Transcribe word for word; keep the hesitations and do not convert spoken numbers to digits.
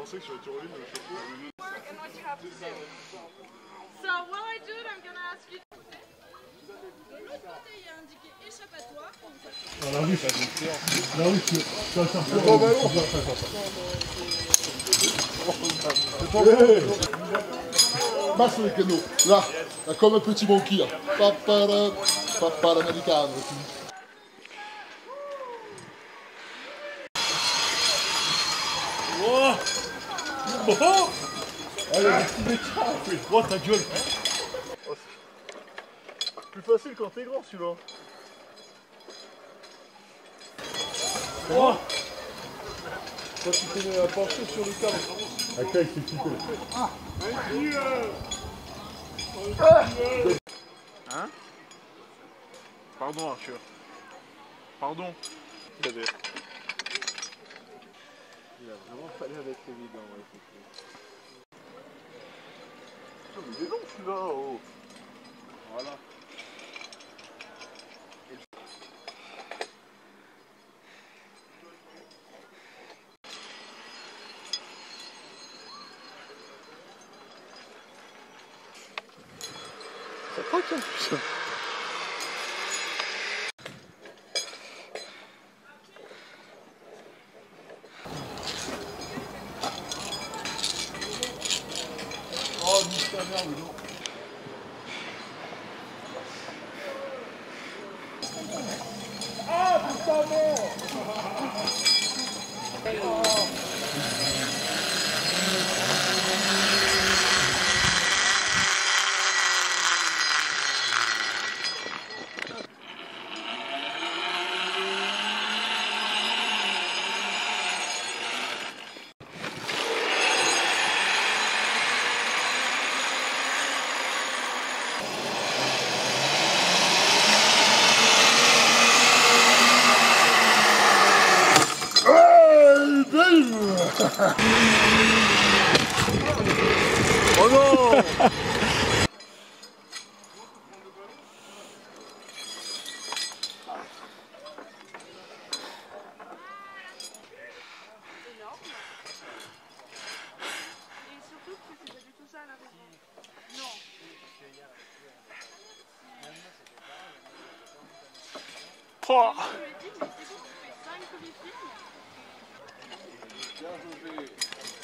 pensais que sur la tyrolienne, le chapeau. And what you have to do. So while I do it, I'm gonna ask you. De l'autre côté, il y a indiqué échappatoire. Ah là oui, ça c'est là oui, tu vas faire peur. C'est pas bon. Masse les canaux. Là, là, comme un petit monkey. Là. Papa, papa l'americano. Oh oh. Allez, un petit métier. Oh ta gueule. Oh, plus facile quand t'es grand celui-là. Oh. Toi tu t'es à pencher sur le câble. À quoi il s'est quitté. Ah. Hein? Pardon Arthur. Pardon. Il avait... Il a vraiment fallu avec évident, ouais. Putain, mais il est long celui-là, oh. Voilà. Ça craque hein, putain. Oh, nique ta merde, non. Ah, putain, merde. Oh. Oh non. Et surtout que c'est pas du tout ça à l'arrivée. Non. Oh. Je lui ai dit, mais c'est bon, tu fais cinq comités. Bien joué.